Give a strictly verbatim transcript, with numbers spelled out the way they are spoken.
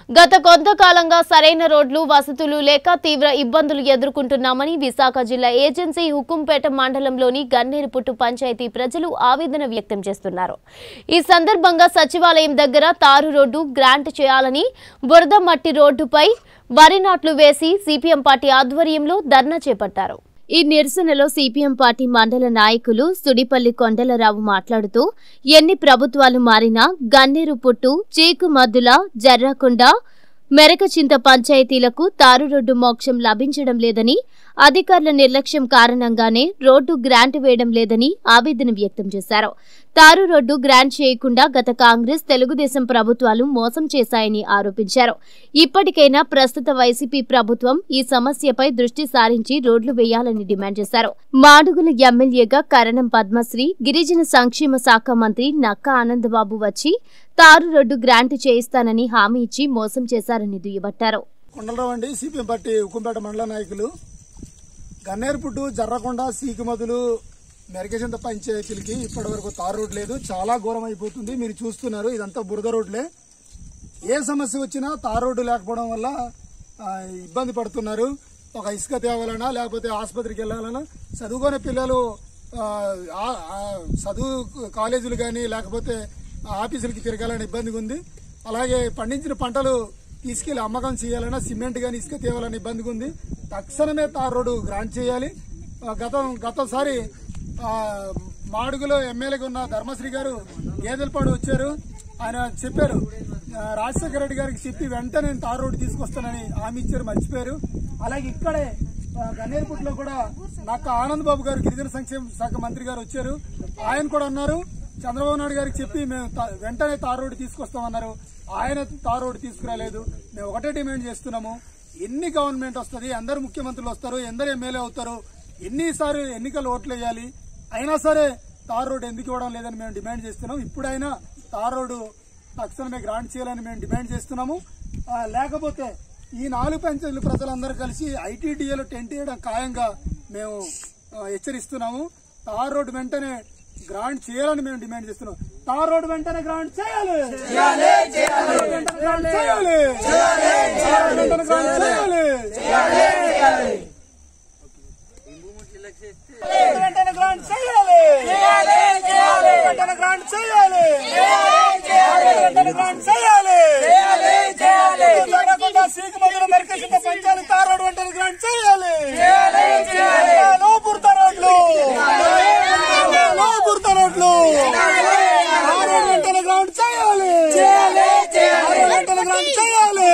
గత కొంతకాలంగా సరైన రోడ్లు వసతులు లేక తీవ్ర ఇబ్బందులు ఎదుర్కొంటున్నామని విశాఖ జిల్లా ఏజెన్సీ హుకుంపేట మండలంలోని గన్నేరుపుట్టు పంచాయతీ ప్రజలు ఆవేదన వ్యక్తం చేస్తున్నారు. ఈ సందర్భంగా సచివాలయం దగ్గర తారు రోడ్డు గ్రాంట్ చేయాలని, బురద మట్టి రోడ్డుపై వరి నాట్లు వేసి సిపిఎం పార్టీ ఆధ్వర్యంలో ధర్నా చేపట్టారు. ఈ నిరసనలో సిపిఎం పార్టీ మండల నాయకులు సుడిపల్లి కొండలరావు మాట్లాడుతూ ఎన్ని ప్రభుత్వాలు మారినా గన్నేరుపుట్టు, చీకుమద్దుల, జర్రకొండ, మెరకచింత పంచాయతీలకు తారు రోడ్డు మోక్షం లభించడం లేదని, అధికారుల నిర్లక్ష్యం కారణంగానే రోడ్డు గ్రాంట్ వేయడం లేదని ఆవేదన వ్యక్తం చేశారు. తారు రోడ్డు గ్రాంట్ చేయకుండా గత కాంగ్రెస్, తెలుగుదేశం ప్రభుత్వాలు మోసం చేశాయని ఆరోపించారు. ఇప్పటికైనా ప్రస్తుత వైసీపీ ప్రభుత్వం ఈ సమస్యపై దృష్టి సారించి రోడ్లు వేయాలని డిమాండ్ చేశారు. మాడుగుల ఎమ్మెల్యేగా కరణం పద్మశ్రీ, గిరిజన సంక్షేమ శాఖ మంత్రి నక్కా ఆనందబాబు వచ్చి తారు రోడ్డు గ్రాంట్ చేయిస్తానని హామీ ఇచ్చి మోసం చేశారని దుయ్యబట్టారు. కొండలరావు అండి, సిపిఎం పార్టీ హుకుంపేట మండల నాయకులు. గన్నేరుపుట్టు, జర్రకొండ, సీకుమదులు, మెరకచింత పంచాయతీలకి ఇప్పటి వరకు తారు రోడ్ లేదు. చాలా ఘోరం అయిపోతుంది. మీరు చూస్తున్నారు, ఇదంతా బురద రోడ్లే. ఏ సమస్య వచ్చినా తారు రోడ్డు లేకపోవడం వల్ల ఇబ్బంది పడుతున్నారు. ఒక ఇసుక తేవాలన్నా, లేకపోతే ఆసుపత్రికి వెళ్లాలన్నా, చదువుకునే పిల్లలు చదువు కాలేజీలు కానీ లేకపోతే ఆఫీసులకి తిరగాలని ఇబ్బందిగా ఉంది. అలాగే పండించిన పంటలు తీసుకెళ్లి అమ్మకం చేయాలన్నా, సిమెంట్ గానీ ఇసుక తేవాలని ఇబ్బందిగా ఉంది. తక్షణమే తారు రోడ్డు గ్రాంట్ చేయాలి. గతం గతసారి మాడుగులో ఎమ్మెల్యేగా ఉన్న ధర్మశ్రీ గారు గేదెలపాడు వచ్చారు. ఆయన చెప్పారు, రాజశేఖర రెడ్డి గారికి చెప్పి వెంటనే తారు రోడ్డు తీసుకొస్తానని హామీ ఇచ్చారు, మర్చిపోయారు. అలాగే ఇక్కడే గన్నేరుపుట్టులో కూడా నాకు ఆనంద్ బాబు గారు, గిరిజన సంక్షేమ శాఖ మంత్రి గారు వచ్చారు. ఆయన కూడా అన్నారు, చంద్రబాబు నాయుడు గారికి చెప్పి మేము వెంటనే తారు రోడ్డు తీసుకొస్తామన్నారు. ఆయన తారు రోడ్డు తీసుకురాలేదు. మేము ఒకటే డిమాండ్ చేస్తున్నాము, ఎన్ని గవర్నమెంట్ వస్తుంది, అందరు ముఖ్యమంత్రులు వస్తారు, ఎందరు ఎమ్మెల్యే అవుతారు, ఎన్నిసార్లు ఎన్నికలు ఓట్లు వేయాలి, అయినా సరే తారు రోడ్డు ఎందుకు ఇవ్వడం లేదని మేము డిమాండ్ చేస్తున్నాం. ఇప్పుడైనా తారు రోడ్డు తక్షణమే గ్రాంట్ చేయాలని మేము డిమాండ్ చేస్తున్నాము. లేకపోతే ఈ నాలుగు పంచాయతీల ప్రజలందరూ కలిసి ఐటీడీఏలో టెంట్ వేయడం ఖాయంగా మేము హెచ్చరిస్తున్నాము. తారు రోడ్డు వెంటనే గ్రాంట్ చేయాలని మేము డిమాండ్ చేస్తున్నాం. తారు రోడ్డు వెంటనే గ్రాంట్ చేయాలి, గ్రాంట్ చేయాలి, వెంటనే గ్రాంట్ చేయాలి, వెంటనే గ్రాంట్ చేయాలి, వెంటనే గ్రాంట్ చేయాలి. జరగకుండా సీకుమదుల మెరకచింత పంచాయతీ తారు రోడ్డు వెంటనే గ్రాంట్ చేయాలి. నో బురద రోడ్లు, నో బురద రోడ్లు, తారు రోడ్డు వెంటనే గ్రాంట్ చేయాలి, వెంటనే గ్రాంట్ చేయాలి.